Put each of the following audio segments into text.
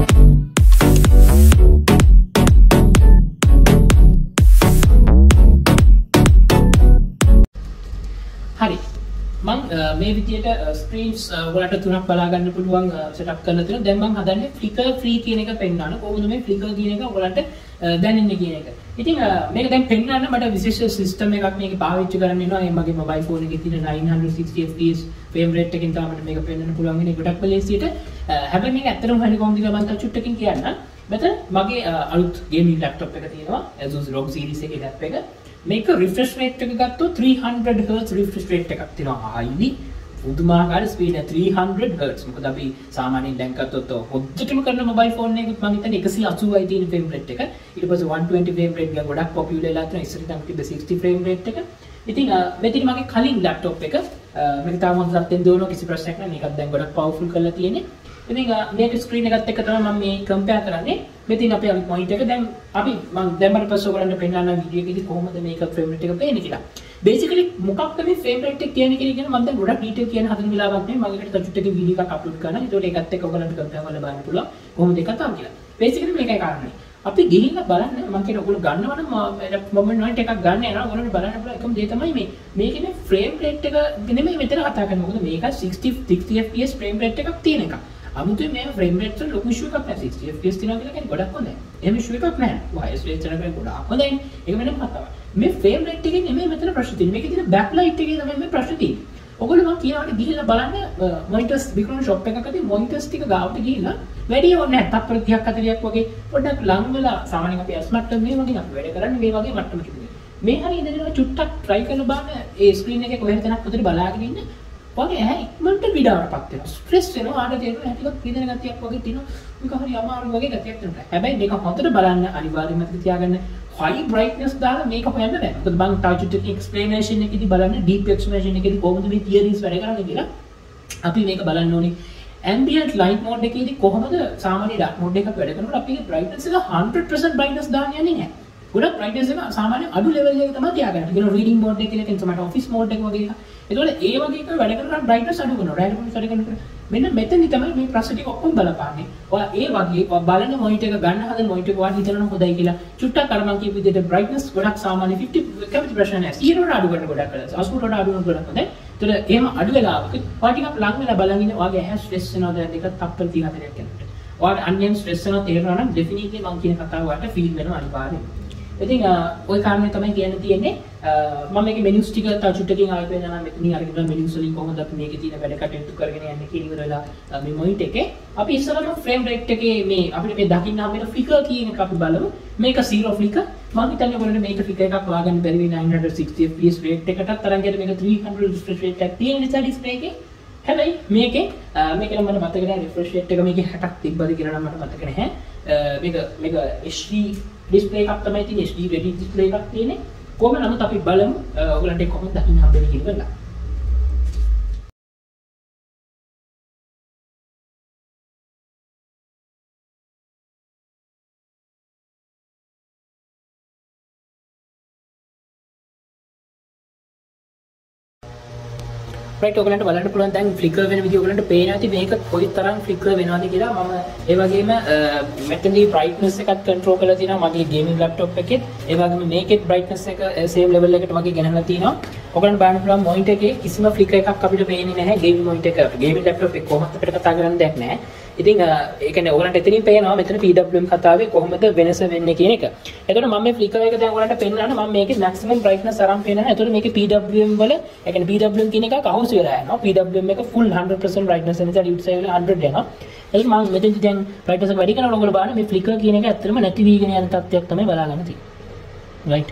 හරි මම මේ විදියට ස්ක්‍රීන්ස් වලට තුනක් බලා ගන්න පුළුවන් සෙටප් කරලා තියෙනවා. දැන් මම හදන්නේ ෆ්ලිකර් ෆ්‍රී කියන එක පෙන්වන්න. කොහොමද මේ ෆ්ලිකර් කියන එක ඔයගලන්ට දැනෙන්නේ කියන එක. ඉතින් මේක දැන් පෙන්වන්න මට විශේෂ සිස්ටම් එකක් මේකේ පාවිච්චි කරන්න වෙනවා. ඒ මගේ මොබයිල් ෆෝන් එකේ තියෙන 960 fps frame rate එකකින් තමයි මේක පෙන්වන්න පුළුවන් වෙන්නේ ගොඩක් වෙලෙසියට. හැබැයි මේක ඇත්තටම හරි කොහොමද කියලා මම චුට්ටකින් කියන්න. මෙතන මගේ අලුත් ගේමින් ලැප්ටොප් එක තියෙනවා. Asus ROG series එකේ ලැප් එක. මේක රිෆ්‍රෙෂ් රේට් එක ගත්තොත් 300 Hz රිෆ්‍රෙෂ් රේට් එකක් තියෙනවා. හයිලි පුදුමාකාර ස්පීඩ් එක 300 Hz. මොකද අපි සාමාන්‍යයෙන් දැන් ගත්තොත් හොද්දටම කරන මොබයිල් ෆෝන් එකකුත් මම හිතන්නේ 180යි තියෙන ෆ්‍රේම් රේට් එක. ඊට පස්සේ 120 ෆ්‍රේම් රේට් එක ගොඩක් පොපියුලර් වෙලා තියෙනවා. ඉස්සරහට නම් තිබ්බ 60 ෆ්‍රේම් රේට් එක. ඉතින් මෙතන මගේ කලින් ලැප්ටොප් එක මේක තාම හොඳට තත්ත්වෙන් දුවනවා කිසි ප්‍රශ්නයක් නැහැ. මේකත් දැන් ගොඩක් පවර්ෆුල් කරලා තියෙන්නේ. ඉතින් මේක ස්ක්‍රීන් එකත් එක්ක තමයි මම මේ කම්පෙයාර් කරන්නේ. මෙතන අපේ අලුත් මොනිටර් එක දැන් අපි මම දැන් මට පස්සේ ඔයගලන්ට පෙන්නන්න වීඩියෝ එකේදී කොහොමද මේක ෆ්‍රේම් රේට් එක පේන්නේ කියලා. බේසිකලි මොකක්ද මේ ෆ්‍රේම් රේට් එක කියන්නේ කියන මම දැන් ගොඩක් ඩීටේල් කියන හදන වෙලාවක් නෙමෙයි. මම ඒකට තචුට් එකේ වීඩියෝ එකක් අප්ලෝඩ් කරනවා. ඒතකොට ඒකත් එක්ක ඔයගලන්ට කම්පෙයාර් කරලා බලන්න පුළුවන් කොහොමද ඒක කතාව කියලා. බේසිකලි මේකයි කාරණේ. අපි ගිහිල්ලා බලන්න මම කියන ඔයගොල්ලෝ ගන්නවා නම් මොබයිල් නොයිට් එකක් ගන්න යනවා. ඔයගොල්ලෝ බලන්න පුළුවන් එකම දේ තමයි මේ. මේකේ මේ ෆ්‍රේම් රේට් එක නෙමෙයි මෙතන කතා කරන්නේ. මොකද මේක 60 fps ෆ්‍රේම් රේට් එකක් තියෙන එකක්. අමුතුවෙන් මේ ෆ්‍රේම් රේට් එක ලොකු ඉෂුව එකක් නැහැ. 60 fps තියෙනවා කියලා කියන්නේ ගොඩක් හොඳයි. එහෙම ඉෂුව එකක් නැහැ. වයස් රේට් එක ගොඩක් හොඳයි. ඒක වෙනම කතාවක්. මේ ෆ්‍රේම් රේට් එකේ නෙමෙයි මෙතන ප්‍රශ්න තියෙන්නේ. මේකේ තියෙන බෑක් ලයිට් එකේ තමයි මේ ප්‍රශ්න තියෙන්නේ. ඔයගොල්ලෝ මම කියනවාට ගිහිල්ලා බලන්න මොනිටර්ස් විකුණන ෂොප් එකකදී මොනිටර්ස් ටික ගාවට ගිහිල්ලා වැඩි ඕනේ නැහැ. තත්පර 30ක් 40ක් වගේ පොඩ්ඩක් ලං වෙලා සාමාන්‍යයෙන් අපි S මට්ටම මේ වගේ අපි වැඩ කරන්නේ මේ වගේ මට්ටමකදී. මේ හරිය ඉඳගෙන චුට්ටක් try කරලා බලන්න ඒ ස්ක්‍රීන් එකේ කොහෙද තැනක් උඩට බලාගෙන ඉන්න. වගේ ඇහැ ඉක්මනට විඩාවටපත් වෙනවා. ස්ට්‍රෙස් වෙනවා. ආට තේරෙනවා ටිකක් පීඩන ගතියක් වගේ තියෙනවා. මේක හරි අමාරු වගේ ගතියක් තියෙනවා. හැබැයි මේක හොඳට බලන්න අනිවාර්යයෙන්ම මතක තියාගන්න high brightness දාලා මේක හොයන්න බෑ. මොකද මම ටච් එකේ explanation එකේදී බලන්න deep explanation එකේදී කොහොමද මේ theories වැඩ කරන්නේ කියලා අපි මේක බලන්න ඕනේ. ambient light mode එකේදී කොහොමද සාමාන්‍ය dark mode එකක් වැඩ කරනකොට අපි brightness එක 100% brightness දාන්න යන්නේ නැහැ. ගොඩක් brightness එක සාමාන්‍ය අඩු level එකක තමයි තියාගන්න. කියන reading mode එක කියලා කියන තමයි office mode එක වගේ. ඒතකොට ඒ වගේ එක වැඩ කරනකොට brightness අඩු කරනවා. randomly වැඩ කරනකොට මෙන්න මෙතනදි තමයි මේ ප්‍රශ්න ටික ඔක්කොම බලපාන්නේ. ඔයා ඒ වගේ බලන මොනිටර් එක ගන්න හදන මොනිටර් එක වාට හිතනවා හොඳයි කියලා. චුට්ටක් අර මම කියපු විදිහට brightness ගොඩක් සාමාන්‍ය 50 කැමති ප්‍රශ්න නැහැ. 0 ට අඩු කරන ගොඩක් කරලා 80 ට අඩු කරන ගොඩක් හොඳයි. ඒතර එහෙම අඩු වෙලාවක ඔයා ටිකක් ලං වෙලා බලන් ඉන්න ඔයාගේ ඇහැ ස්ට්‍රෙස් වෙනවද දෙක තප්පර 34ක් යනකොට. ඔයාට අන්‍යයන් ස්ට්‍රෙස් වෙනවා තේරෙනවා නම් definitely මම කියන කතාව ඔයාලට ෆීල් වෙනවා අනිවාර්යයෙන්. ඉතින් ওই කාරණේ තමයි කියන්න තියෙන්නේ. මම මේකේ මෙනුස් ටික තව චුට්ටකින් ආයෙත් වෙනවා මෙතනින් අරගෙන මෙනුස් වලින් කොහොමද අපි මේකේ තියෙන වැඩ කටයුතු කරගෙන යන්නේ කියන ඉවර වෙලා මේ මොනිටර් එකේ අපි ඉස්සරහම ෆ්‍රේම් රේට් එකේ මේ අපිට මේ දකින්න හම්බ වෙන ෆ්ලිකර් කියන එක අපි බලමු. මේක 0 ෆ්ලිකර්. මම හිතන්නේ ඔයගොල්ලන්ට මේක ෆ්ලිකර් එකක් හොයාගන්න බැරි වෙයි 960 fps රේට් එකටත් තරම් ගැට මේක 300 රිෆ්‍රෙෂ් රේට් එකක් තියෙන නිසා ඩිස්ප්ලේ එකේ. හැබැයි මේකේ නම් මට මතක නැහැ රිෆ්‍රෙෂ් රේට් එක මේකේ 60ක් තිබ්බද කියලා නම් මට මතක නැහැ. මේක HD ඩිස්ප්ලේ එකක් තමයි තියෙන්නේ. HD ready ඩිස්ප්ලේ එකක් තියෙන්නේ. කොහොම නමුත් අපි බලමු ඔයගලන්ට කොහොමද දකින්න හම්බෙන්නේ කියලා. right ඔයගලන්ට බලන්න පුළුවන් දැන් ෆ්ලිකර් වෙන විදිහ ඔයගලන්ට පේන ඇති මේක කොයි තරම් ෆ්ලිකර් වෙනවද කියලා. මම ඒ වගේම මෙතනදී brightness එකත් control කරලා තියෙනවා මගේ gaming laptop එකෙත්. ඒ වගේම මේකෙත් brightness එක same level එකට වගේ ගෙනහලා තියෙනවා. ඔයගලන්ට බලන්න පුළුවන් monitor එකේ කිසිම flicker එකක් අපිට පේන්නේ නැහැ gaming monitor එක. gaming laptop එක කොහොමද අපිට කතා කරන්න දෙයක් නැහැ. ඉතින් ඒ කියන්නේ ඔයගලන්ට එතනින් පේනවා මෙතන PWM කතාවේ කොහොමද වෙනස වෙන්නේ කියන එක. එතකොට මම මේ flicker එක දැන් ඔයගලන්ට පෙන්නන්න මම මේකේ maximum brightness අරන් පෙන්නනවා. එතකොට මේකේ PWM වල ඒ කියන්නේ PWM කියන එකක් අහුසු වෙලා යනවා. PWM එක full 100% brightness එන නිසා ඩියුට් සයිවල 100 යනවා. එතකොට මම මෙතෙන්දි දැන් brightness එක වැඩි කරනකොට ඔයගොල්ලෝ බලන්න මේ flicker කියන එක ඇත්තටම නැති වීගෙන යන තත්ත්වයක් තමයි බලාගන්න තියෙන්නේ. right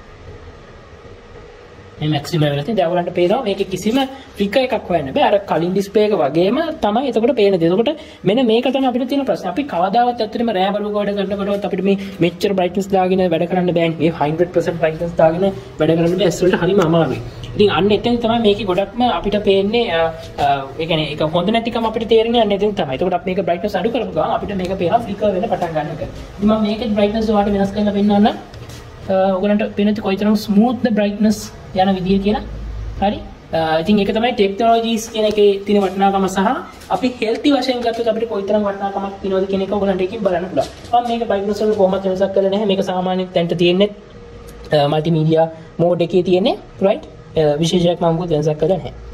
මේ maximum level එකේ දැන් ඔයගලන්ට පේනවා මේකේ කිසිම flicker එකක් හොයන්න බෑ. අර කලින් display එක වගේම තමයි එතකොට පේන දේ. එතකොට මෙන්න මේක තමයි අපිට තියෙන ප්‍රශ්නේ. අපි කවදාවත් ඇත්තටම රෑ බලුවක වැඩ කරනකොටවත් අපිට මේ මෙච්චර brightness දාගෙන වැඩ කරන්න බෑ. මේ 100% brightness දාගෙන වැඩ කරන්න බෑ. ඇස් වලට හරිම අමාරුයි. ඉතින් අන්න එතෙන් තමයි මේකේ ගොඩක්ම අපිට පේන්නේ ඒ කියන්නේ ඒක හොඳ නැතිකම අපිට තේරෙන්නේ අන්න එතෙන් තමයි. එතකොට අපි මේක brightness අඩු කරපු ගමන් අපිට මේක පේනවා flicker වෙන්න පටන් ගන්න එක. ඉතින් මම මේකේ brightness ඔයාලට වෙනස් කරලා පෙන්නන්න ඔයගලන්ට පේනත් කොයිතරම් smooth the brightness යන විදිය කියලා. හරි ඉතින් ඒක තමයි ටෙක්නොලොජිස් කියන එකේ තියෙන වටිනාකම සහ අපි හෙල්ති වශයෙන් ගත්තොත් අපිට කොයිතරම් වටිනාකමක් තියෙනවද කියන එක ඔයගලන්ට එකකින් බලන්න පුළුවන්. මම මේක බයිනොස් වල කොහොමද වෙනසක් කරලා නැහැ. මේක සාමාන්‍යයෙන් දැන්ට තියෙන්නේ මල්ටිමීඩියා මෝඩ් එකේ තියෙන්නේ right විශේෂයක් මම මොකද වෙනසක් කරලා නැහැ.